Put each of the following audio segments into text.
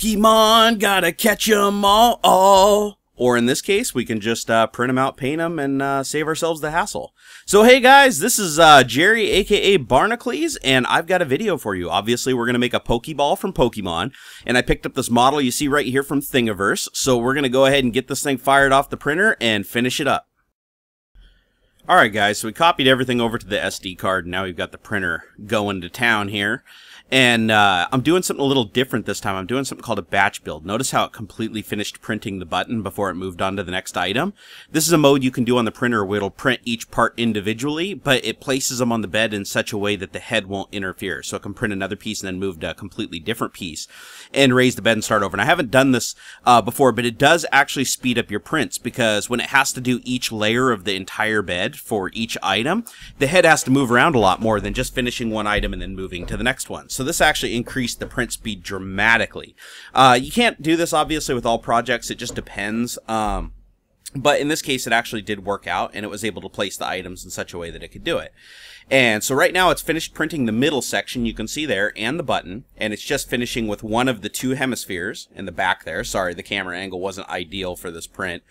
Pokemon, gotta catch 'em all. Or in this case, we can just print them out, paint them, and save ourselves the hassle. So hey guys, this is Jerry, aka Barnacles, and I've got a video for you. Obviously, we're going to make a Pokeball from Pokemon, and I picked up this model you see right here from Thingiverse, so we're going to go ahead and get this thing fired off the printer and finish it up. Alright guys, so we copied everything over to the SD card, and now we've got the printer going to town here. And I'm doing something a little different this time. I'm doing something called a batch build. Notice how it completely finished printing the button before it moved on to the next item. This is a mode you can do on the printer where it'll print each part individually, but it places them on the bed in such a way that the head won't interfere. So it can print another piece and then move to a completely different piece and raise the bed and start over. And I haven't done this before, but it does actually speed up your prints, because when it has to do each layer of the entire bed for each item, the head has to move around a lot more than just finishing one item and then moving to the next one. So this actually increased the print speed dramatically. You can't do this obviously with all projects, it just depends. But in this case it actually did work out, and it was able to place the items in such a way that it could do it. And so right now it's finished printing the middle section, you can see there, and the button, and it's just finishing with one of the two hemispheres in the back there. Sorry, the camera angle wasn't ideal for this print.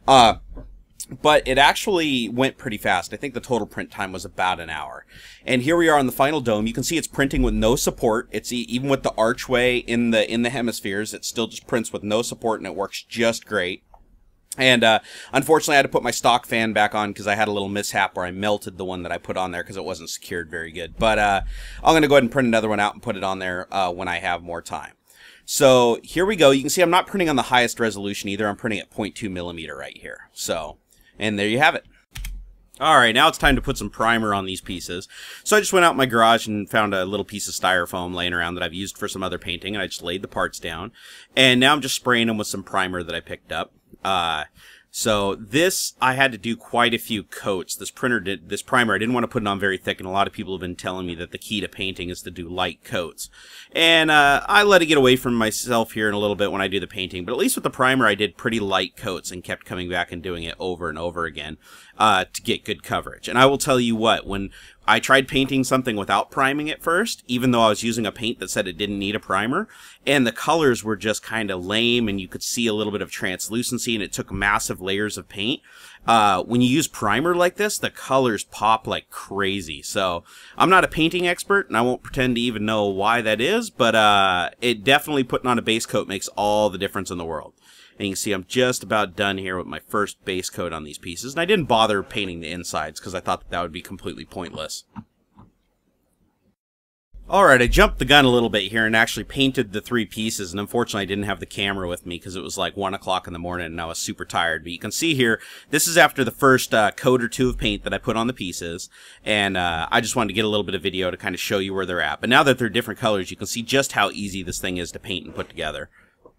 But it actually went pretty fast. I think the total print time was about an hour. And here we are on the final dome. You can see it's printing with no support. It's even with the archway in the hemispheres, it still just prints with no support, and it works just great. And unfortunately, I had to put my stock fan back on because I had a little mishap where I melted the one that I put on there because it wasn't secured very good. But I'm going to go ahead and print another one out and put it on there when I have more time. So here we go. You can see I'm not printing on the highest resolution either. I'm printing at 0.2 millimeter right here. So, and there you have it. Alright, now it's time to put some primer on these pieces. So I just went out in my garage and found a little piece of styrofoam laying around that I've used for some other painting, and I just laid the parts down. And now I'm just spraying them with some primer that I picked up. So this, I had to do quite a few coats. This primer, I didn't want to put it on very thick, and a lot of people have been telling me that the key to painting is to do light coats. And I let it get away from myself here in a little bit when I do the painting, but at least with the primer I did pretty light coats and kept coming back and doing it over and over again to get good coverage. And I will tell you what, when I tried painting something without priming it first, even though I was using a paint that said it didn't need a primer, and the colors were just kind of lame, and you could see a little bit of translucency, and it took massive layers of paint. When you use primer like this, the colors pop like crazy. So I'm not a painting expert, and I won't pretend to even know why that is, but it definitely, putting on a base coat makes all the difference in the world. And you can see I'm just about done here with my first base coat on these pieces. And I didn't bother painting the insides because I thought that would be completely pointless. Alright, I jumped the gun a little bit here and actually painted the three pieces, and unfortunately I didn't have the camera with me because it was like 1 o'clock in the morning and I was super tired. But you can see here, this is after the first coat or two of paint that I put on the pieces, and I just wanted to get a little bit of video to kind of show you where they're at. But now that they're different colors, you can see just how easy this thing is to paint and put together.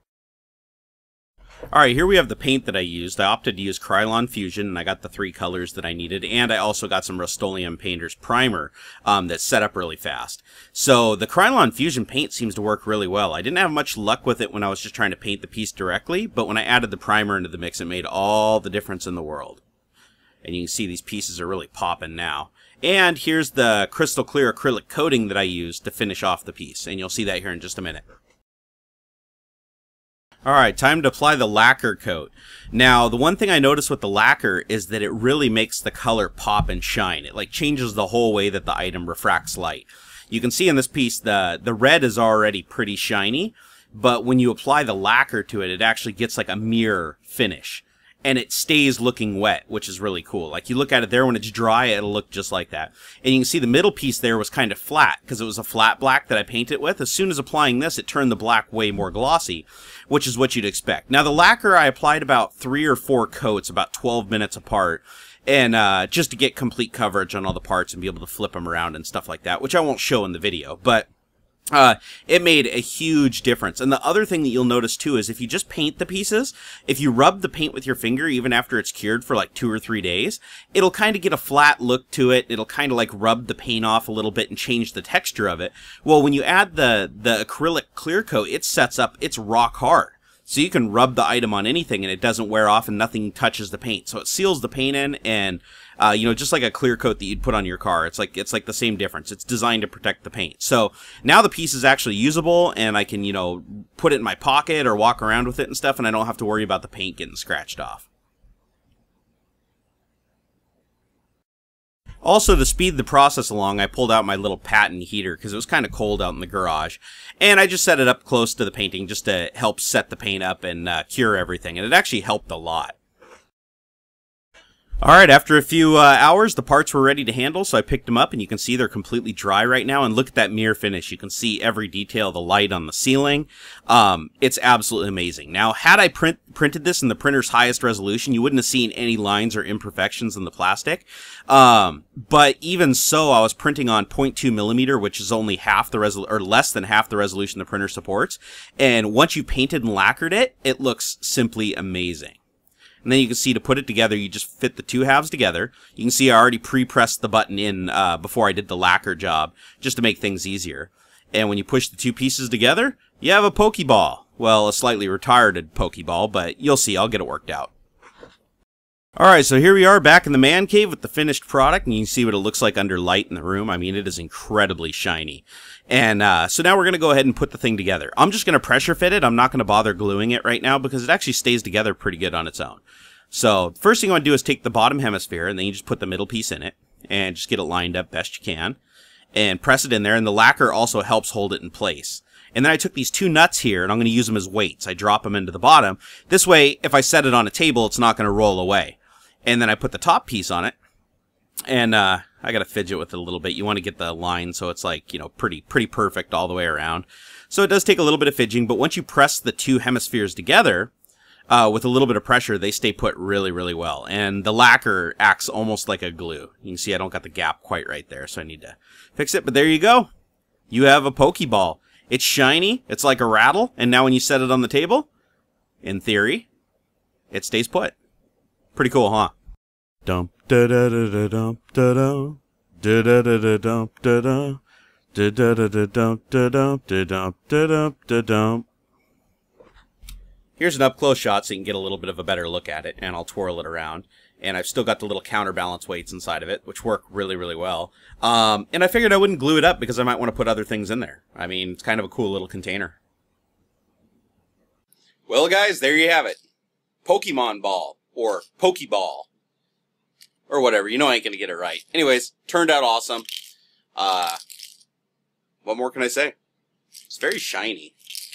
Alright, here we have the paint that I used. I opted to use Krylon Fusion, and I got the three colors that I needed, and I also got some Rust-Oleum Painter's primer that set up really fast. So the Krylon Fusion paint seems to work really well. I didn't have much luck with it when I was just trying to paint the piece directly, but when I added the primer into the mix, it made all the difference in the world. And you can see these pieces are really popping now. And here's the crystal clear acrylic coating that I used to finish off the piece, and you'll see that here in just a minute. Alright, time to apply the lacquer coat. Now, the one thing I noticed with the lacquer is that it really makes the color pop and shine. It like changes the whole way that the item refracts light. You can see in this piece the red is already pretty shiny, but when you apply the lacquer to it, it actually gets like a mirror finish. And it stays looking wet, which is really cool. Like, you look at it there, when it's dry, it'll look just like that. And you can see the middle piece there was kind of flat, because it was a flat black that I painted with. As soon as applying this, it turned the black way more glossy, which is what you'd expect. Now, the lacquer, I applied about 3 or 4 coats, about 12 minutes apart, and just to get complete coverage on all the parts and be able to flip them around and stuff like that, which I won't show in the video, but it made a huge difference. And the other thing that you'll notice too is if you just paint the pieces, if you rub the paint with your finger even after it's cured for like 2 or 3 days, it'll kind of get a flat look to it. It'll kind of like rub the paint off a little bit and change the texture of it. Well, when you add the acrylic clear coat, it sets up, it's rock hard. So you can rub the item on anything and it doesn't wear off and nothing touches the paint. So it seals the paint in, and You know, just like a clear coat that you'd put on your car. It's like the same difference. It's designed to protect the paint. So now the piece is actually usable, and I can, you know, put it in my pocket or walk around with it and stuff, and I don't have to worry about the paint getting scratched off. Also, to speed the process along, I pulled out my little patent heater because it was kind of cold out in the garage. And I just set it up close to the painting just to help set the paint up and cure everything. And it actually helped a lot. Alright, after a few hours, the parts were ready to handle, so I picked them up, and you can see they're completely dry right now, and look at that mirror finish. You can see every detail of the light on the ceiling. It's absolutely amazing. Now, had I printed this in the printer's highest resolution, you wouldn't have seen any lines or imperfections in the plastic. But even so, I was printing on 0.2 millimeter, which is only half the or less than half the resolution the printer supports, and once you painted and lacquered it, it looks simply amazing. And then you can see to put it together, you just fit the two halves together. You can see I already pre-pressed the button in before I did the lacquer job, just to make things easier. And when you push the two pieces together, you have a Pokéball. Well, a slightly retarded Pokéball, but you'll see, I'll get it worked out. Alright, so here we are back in the man cave with the finished product, and you can see what it looks like under light in the room. I mean, it is incredibly shiny. And so now we're going to go ahead and put the thing together. I'm just going to pressure fit it. I'm not going to bother gluing it right now because it actually stays together pretty good on its own. So, first thing I want to do is take the bottom hemisphere, and then you just put the middle piece in it, and just get it lined up best you can, and press it in there, and the lacquer also helps hold it in place. And then I took these two nuts here, and I'm going to use them as weights. I drop them into the bottom. This way, if I set it on a table, it's not going to roll away. And then I put the top piece on it, and I got to fidget with it a little bit. You want to get the line so it's like, you know, pretty perfect all the way around. So it does take a little bit of fidgeting, but once you press the two hemispheres together, with a little bit of pressure, they stay put really well. And the lacquer acts almost like a glue. You can see I don't got the gap quite right there, so I need to fix it. But there you go. You have a Pokéball. It's shiny, it's like a rattle, and now when you set it on the table, in theory, it stays put. Pretty cool, huh? Dump da da da da dump da da da da da da dump da da da da da da dump da dump da dump da dump da dump. Here's an up close shot so you can get a little bit of a better look at it, and I'll twirl it around. And I've still got the little counterbalance weights inside of it, which work really well. And I figured I wouldn't glue it up because I might want to put other things in there. I mean, it's kind of a cool little container. Well, guys, there you have it. Pokemon Ball. Or Pokéball. Or whatever. You know I ain't gonna get it right. Anyways, turned out awesome. What more can I say? It's very shiny.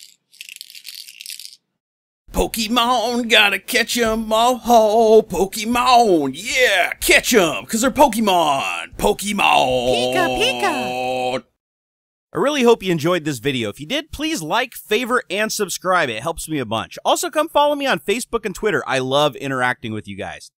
Pokemon, gotta catch 'em all. Oh, Pokemon, yeah, catch 'em, 'cause they're Pokemon. Pokemon. Pika, Pika. I really hope you enjoyed this video. If you did, please like, favorite, and subscribe. It helps me a bunch. Also, come follow me on Facebook and Twitter. I love interacting with you guys.